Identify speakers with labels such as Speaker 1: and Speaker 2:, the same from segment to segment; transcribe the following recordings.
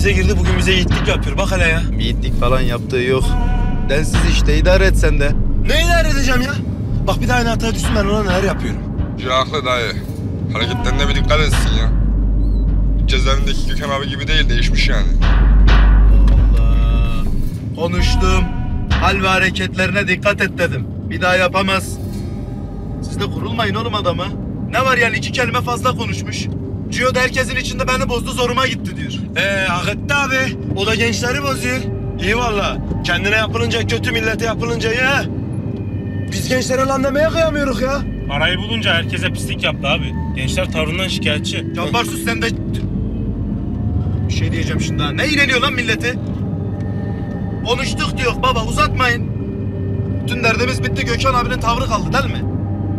Speaker 1: işimize girdi, bugün bize yiğitlik yapıyor. Bak hele ya.
Speaker 2: Yiğitlik falan yaptığı yok. Densiz işte, idare et sen de.
Speaker 1: Ne idare edeceğim ya? Bak bir daha aynı hataya düşsün, ben ona neler yapıyorum.
Speaker 3: Şu haklı dayı. Hareketlerine bir dikkat etsin ya. Cezaevindeki Gökhan abi gibi değil, değişmiş yani.
Speaker 2: Allah. Konuştum. Hal ve hareketlerine dikkat et dedim. Bir daha yapamaz. Siz de kurulmayın oğlum adama. Ne var yani, 2 kelime fazla konuşmuş. Cio da herkesin içinde beni bozdu, zoruma gitti diyor.
Speaker 1: Hak etti abi. O da gençleri bozuyor. İyi valla. Kendine yapılınca kötü, millete yapılınca ya. Biz gençlere lan demeye kıyamıyoruz ya.
Speaker 4: Parayı bulunca herkese pislik yaptı abi. Gençler tavrından şikayetçi.
Speaker 2: Canbar sus sen de. Bir şey diyeceğim şimdi ha. Ne inanıyor lan milleti? Konuştuk diyor baba, uzatmayın. Bütün derdimiz bitti, Gökhan abinin tavrı kaldı değil mi?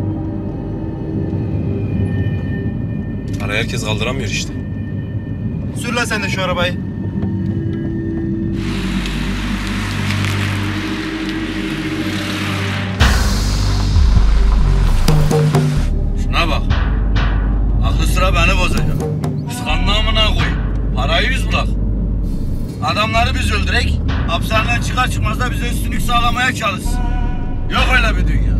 Speaker 1: Parayı herkes kaldıramıyor işte.
Speaker 2: Sür lan sen de şu arabayı.
Speaker 5: Şuna bak. Aklı sıra beni bozacak. Kıskanma amına koyayım. Parayı biz bırak. Adamları biz öldürek. Hapishaneden çıkar çıkmaz da bize üstünlük sağlamaya çalışsın. Yok öyle bir dünya.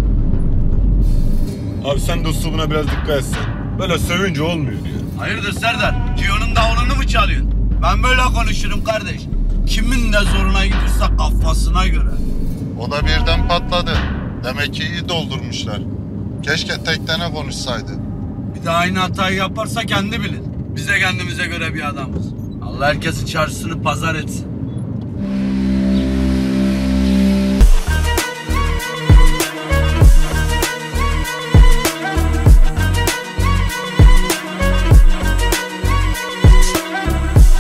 Speaker 1: Abi sen de üslubuna biraz dikkat etsen. Böyle sövünce olmuyor ya.
Speaker 5: Hayırdır Serdar? Cio'nun davulunu mu çalıyorsun? Ben böyle konuşurum kardeş. Kimin ne zoruna gidiyorsa kafasına göre.
Speaker 6: O da birden patladı. Demek ki iyi doldurmuşlar. Keşke tek tane konuşsaydı.
Speaker 5: Bir daha aynı hatayı yaparsa kendi bilir. Biz de kendimize göre bir adamız. Allah herkesin çarşısını pazar etsin.